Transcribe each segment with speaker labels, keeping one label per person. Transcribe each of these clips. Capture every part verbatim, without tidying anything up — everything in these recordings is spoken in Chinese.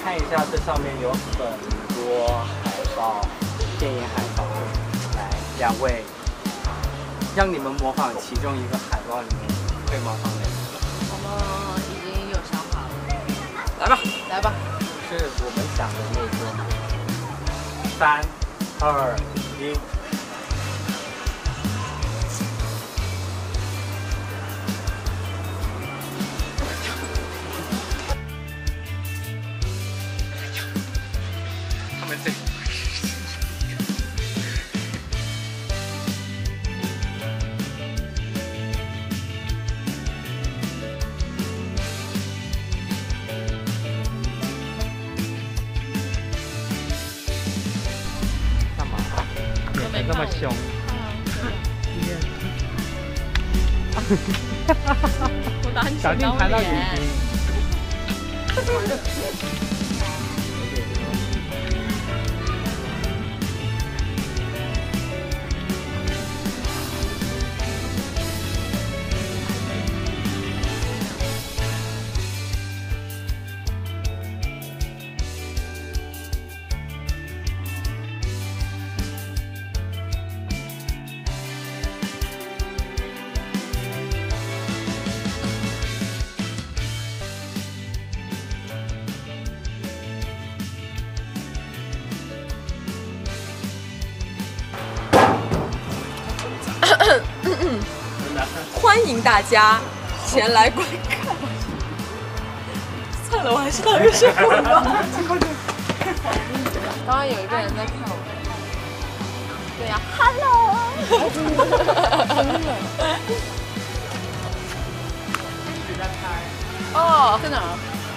Speaker 1: 看一下，这上面有很多海报，电影海报。来，两位，让你们模仿其中一个海报里面会模仿哪个？
Speaker 2: 我们已经有想法了。
Speaker 1: 来吧，
Speaker 2: 来吧。
Speaker 1: 是我们想的那个吗？三、二、一。 那么凶，
Speaker 2: 我拿你
Speaker 1: 小心弹到眼睛。
Speaker 2: 欢迎大家前来观看。算了，我还是当个摄影吧。刚刚有一个人在看我。对呀 ，Hello。哦，在哪儿？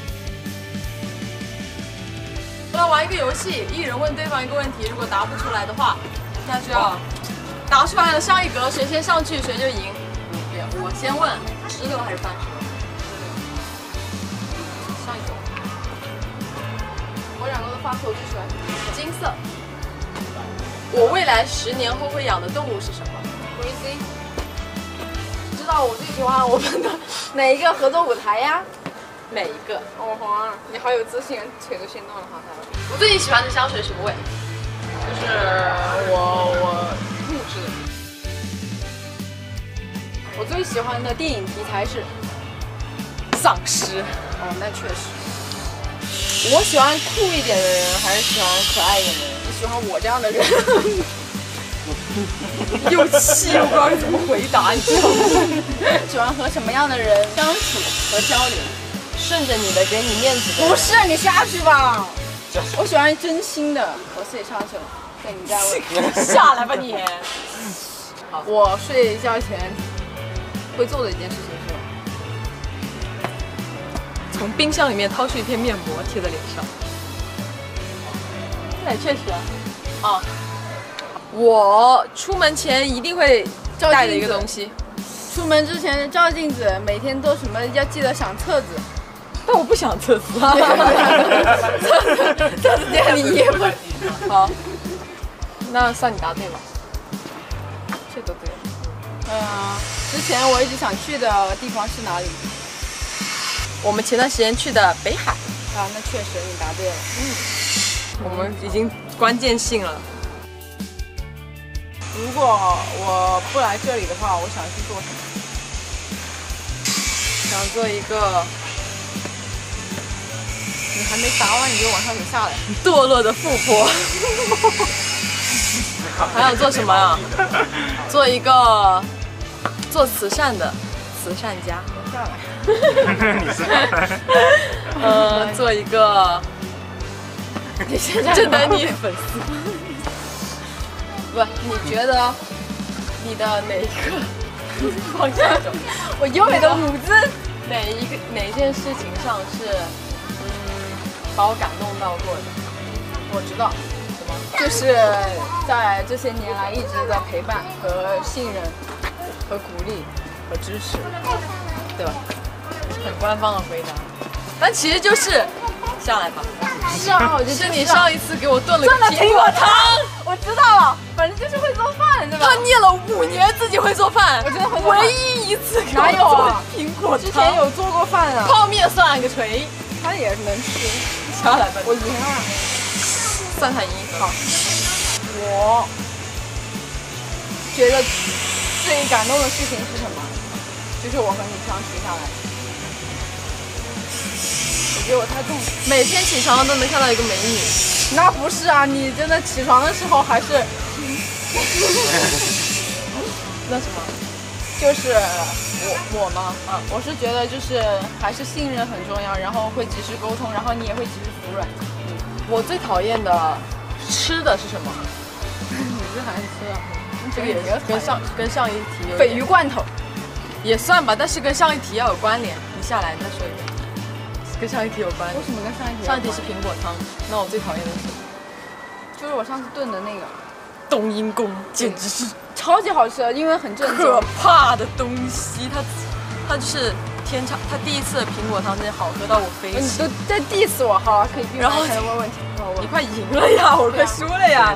Speaker 2: 我来玩一个游戏，一人问对方一个问题，如果答不出来的话，那就要答出来了上一格，谁先上去谁就赢。 我先问，十个还是三十个？上一个。我两个都发错，我最喜欢金色。我未来十年后会养的动物是什么 ？Crazy。知道我最喜欢我们的哪一个合作舞台呀？每一个。哦吼，你好有自信，腿都心动了，好开心。我最近喜欢的香水什么味？就是我我木质的。 我最喜欢的电影题材是丧尸。哦，那确实。我喜欢酷一点的人，还是喜欢可爱一点的人？你喜欢我这样的人？又气，我不知道怎么回答，你知道吗？喜欢和什么样的人相处和交流？顺着你的，给你面子的。不是，你下去吧。我喜欢真心的，我自己上去了。对，你再问。下来吧你。好，我睡觉前。 会做的一件事情是，从冰箱里面掏出一片面膜贴在脸上。那也确实啊。啊，我出门前一定会带的一个东西。出门之前照镜子，每天都什么要记得赏册子。但我不想册子啊。册子册子店里也不。好，那算你答对吧。这都对了。哎呀。 之前我一直想去的地方是哪里？我们前段时间去的北海啊，那确实你答对了。嗯，我们已经关键性了。如果我不来这里的话，我想去做什么？想做一个……你还没答完你就往上走下来，堕落的富婆。还想做什么呀？做一个。 做慈善的慈善家，下来。你是？呃，做一个。你现在正等你粉丝。不，你觉得你的哪一个方向走？我优美的舞姿，哪一个哪件事情上是嗯把我感动到过的？我知道，什么？就是在这些年来一直的陪伴和信任。 和鼓励和支持，对吧？很官方的回答，但其实就是下来吧。是啊，我就是你上一次给我炖了个苹果汤，我知道了，反正就是会做饭，对吧？他念了五年自己会做饭，我真的会做饭。唯一一次哪有啊？苹果汤之前有做过饭啊，泡面算个锤。
Speaker 3: 它也能吃。
Speaker 2: 下来吧，
Speaker 3: 我赢了。
Speaker 2: 三选一，好。
Speaker 3: 我觉得最感动的事情是什么？就是我和你相处下来。我觉得我太动了。
Speaker 2: 每天起床都能看到一个美女。
Speaker 3: 那不是啊，你真的起床的时候还是
Speaker 2: 那什么？
Speaker 3: 就是我我吗？啊，我是觉得就是还是信任很重要，然后会及时沟通，然后你也会及时服软。
Speaker 2: 嗯，我最讨厌的吃的是什么？
Speaker 3: 你这还吃啊？
Speaker 2: 这个也跟上跟上一题有
Speaker 3: 鲱鱼罐头
Speaker 2: 也算吧，但是跟上一题要有关联。你下来再说一遍。跟上一题有关。
Speaker 3: 为什么跟上一题？
Speaker 2: 上一题是苹果汤，那我最讨厌的是，
Speaker 3: 就是我上次炖的那个
Speaker 2: 冬阴功，简直是
Speaker 3: 超级好吃，因为很正宗。
Speaker 2: 可怕的东西，它它就是天差，它第一次的苹果汤真的好喝到我飞起。
Speaker 3: 你都在 diss 我，好了，可以。
Speaker 2: 然后
Speaker 3: 才问问题。
Speaker 2: 你快赢了呀，我快输了呀。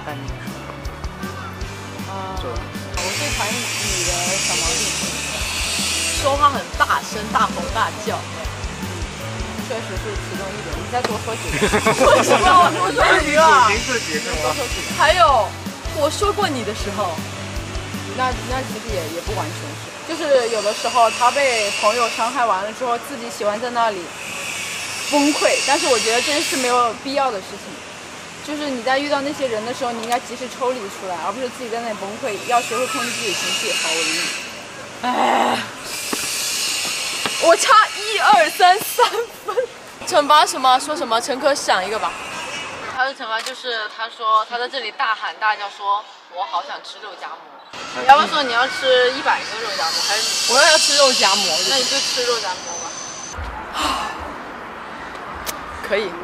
Speaker 3: 啊，我最讨厌你的小毛病，
Speaker 2: 说话很大声，大吼大叫。
Speaker 3: 确实是其中一点，你再多说几个。
Speaker 2: 为什么我多说几个？
Speaker 1: 自己是
Speaker 3: 多说几个。
Speaker 2: 还有，我说过你的时候，
Speaker 3: 那那其实也也不完全是，就是有的时候他被朋友伤害完了之后，自己喜欢在那里崩溃，但是我觉得这是没有必要的事情。就是你在遇到那些人的时候，你应该及时抽离出来，而不是自己在那里崩溃。要学会控制自己情绪。好，我赢你。
Speaker 2: 哎。我差一二三三分，惩罚什么？说什么？陈可想一个吧。他的惩罚就是他说他在这里大喊大叫说，我好想吃肉夹馍。
Speaker 3: 你要不说你要吃一百个肉夹馍，还是
Speaker 2: 我要要吃肉夹馍？
Speaker 3: 那你就吃肉夹馍吧。
Speaker 2: 可以。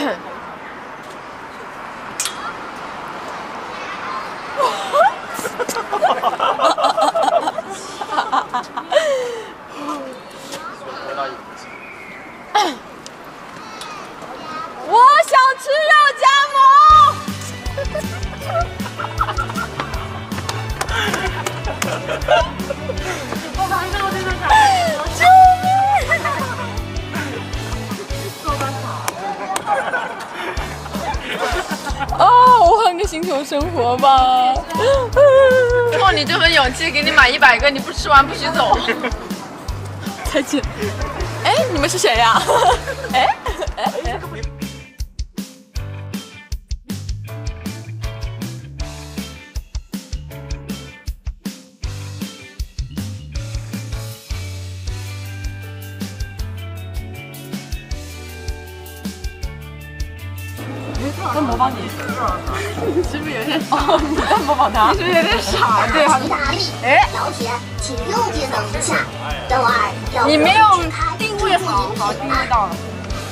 Speaker 2: 我想吃肉夹馍。
Speaker 4: 我马上我这个傻，
Speaker 2: 救命！
Speaker 4: 做个傻。
Speaker 2: 哦，我换个星球生活吧。
Speaker 3: 冲你这份勇气，给你买一百个，你不吃完不许走。
Speaker 2: 再见。哎，你们是谁呀？哎哎哎！在模仿你，是不是有点哦？你在模仿他，
Speaker 3: 是不是有点傻？对，好像。
Speaker 5: 哎，调节，请右键等一下。周二要
Speaker 3: 你没有定位好，好定位到了。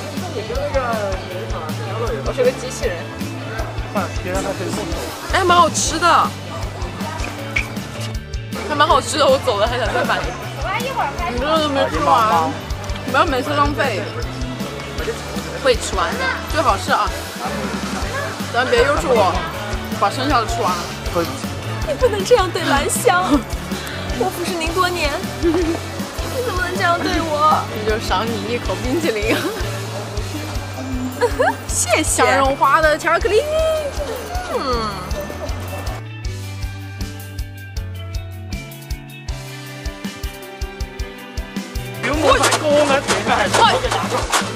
Speaker 3: 我是个机器人。
Speaker 2: 哎，蛮好吃的，还蛮好吃的。我走了还想再买一个。
Speaker 3: 你这个都没吃完，不要每次浪费。
Speaker 2: 会吃完的，
Speaker 3: 最好是啊。咱别又是我把剩下的吃完了。
Speaker 2: 你不能这样对兰香，我服侍您多年，你怎么能这样对我？
Speaker 3: 你就赏你一口冰淇淋。
Speaker 2: 谢谢。
Speaker 3: 想融化的巧克力。
Speaker 2: 嗯。
Speaker 1: 有冇睇歌咩？點解係我嘅打錯？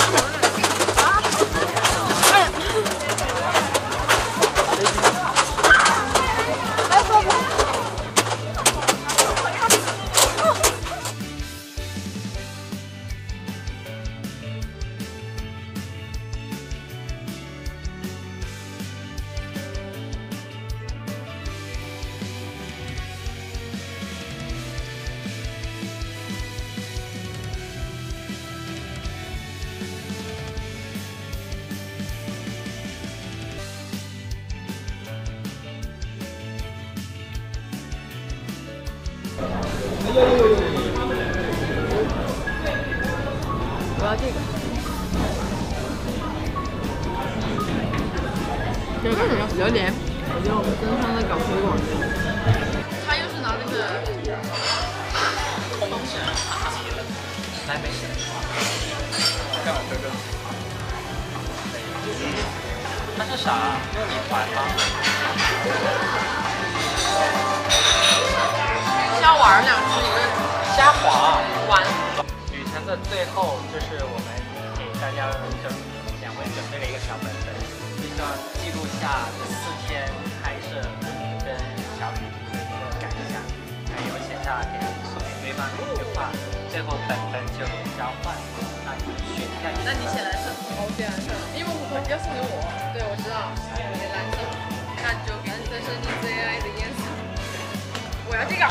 Speaker 2: 我要这个，这个感觉有点，我觉得我们真的在搞推广。
Speaker 3: 他又是拿那个
Speaker 1: 空气来没事。 干嘛哥哥？它是啥？用你玩吗？
Speaker 2: 瞎玩两次一个
Speaker 1: 瞎滑。
Speaker 2: 玩。
Speaker 1: 旅程的最后，就是我们给大家准两位准备了一个小本本，就希望记录下这四天拍摄跟小旅途的一个感想，还有写下给送给对方的一句话。最后本本就交换，那你选一下。
Speaker 2: 那你选蓝色，
Speaker 3: 我选蓝色，因为我要送给我。对，我知道，你蓝色，
Speaker 2: 那就给
Speaker 3: 蓝色是你最爱的颜色。我要这个。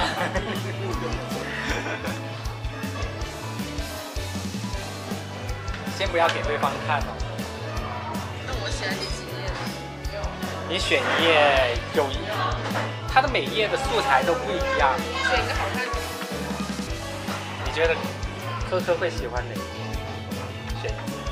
Speaker 1: 先不要给对方看哦。
Speaker 2: 那我选第几页？
Speaker 1: 你选一页有一，它的每一页的素材都不一样。
Speaker 2: 选一个好看的。
Speaker 1: 你觉得科科会喜欢哪一页？选一页。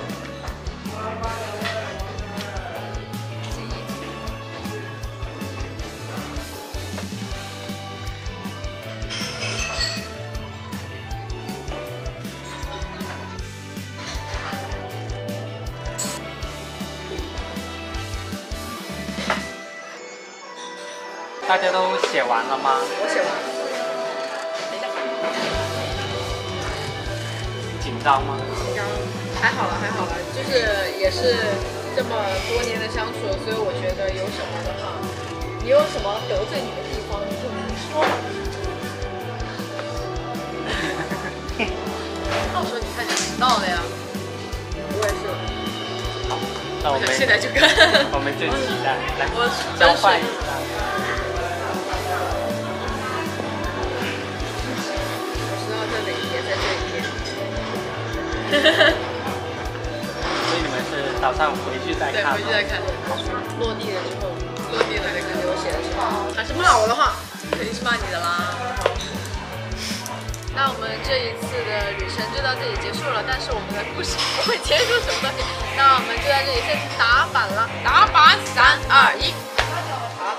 Speaker 1: 大家都写完了吗？
Speaker 2: 我写完了。等一下。
Speaker 1: 紧张吗？
Speaker 3: 紧张，还好了，还好了，就是也是这么多年的相处，所以我觉得有什么的话，你有什么得罪你的地方，你就明说。
Speaker 2: 到时候你看就知道了呀。
Speaker 3: 我也是。
Speaker 1: 好，那我们
Speaker 2: 现在就看。
Speaker 1: 我们就期待来
Speaker 2: 我
Speaker 1: 交换一下。
Speaker 3: 在这一天。
Speaker 1: 所以你们是早上回去再看吗？
Speaker 2: 对，回去再看。
Speaker 3: 落地了之后，
Speaker 2: 落地了再看。
Speaker 3: 给我写的是吗？还是骂我的话？
Speaker 2: 肯定是骂你的啦。那我们这一次的旅程就到这里结束了，但是我们的故事不会结束什么东西。那我们就在这里先打板了，打板，三二一。好。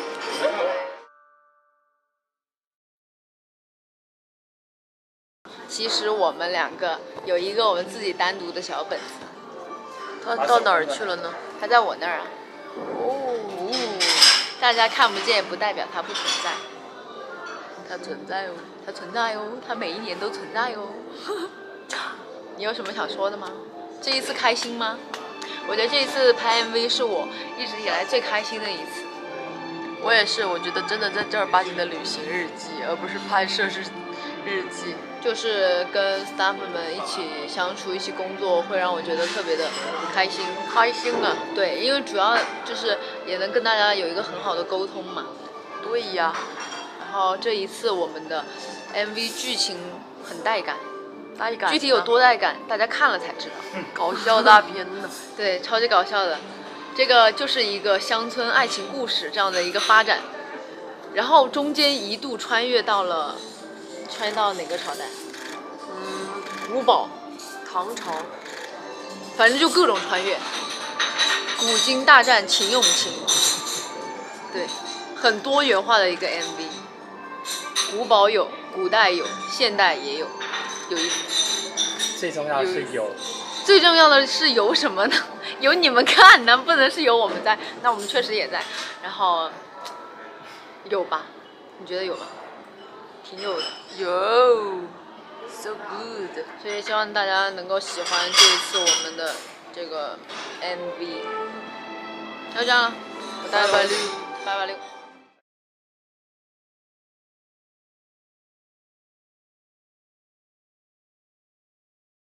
Speaker 2: 其实我们两个有一个我们自己单独的小本子，它到哪儿去了呢？它在我那儿啊。哦，大家看不见不代表它不存在，它存在哦，它存在哦，它每一年都存在哦。你有什么想说的吗？这一次开心吗？我觉得这一次拍 M V 是我一直以来最开心的一次。我也是，我觉得真的在正儿八经的旅行日记，而不是拍摄日日记。就是跟 staff 们一起相处、一起工作，会让我觉得特别的开心。开心啊！对，因为主要就是也能跟大家有一个很好的沟通嘛。对呀。然后这一次我们的 M V 剧情很带感，带感具体有多带感，大家看了才知道。搞笑大片呢？对，超级搞笑的。这个就是一个乡村爱情故事这样的一个发展，然后中间一度穿越到了。穿到哪个朝代？嗯，五宝、唐朝，反正就各种穿越。古今大战秦俑情，对，很多元化的一个 M V。五宝有，古代有，现代也有，有意思。
Speaker 1: 最重要是有。
Speaker 2: 最重要的是有什么呢？有你们看呢，不能是有我们在。那我们确实也在，然后有吧？你觉得有吧？挺有的，有 ，so good， 所以希望大家能够喜欢这一次我们的这个 M V。就这样了，拜拜六，拜拜六。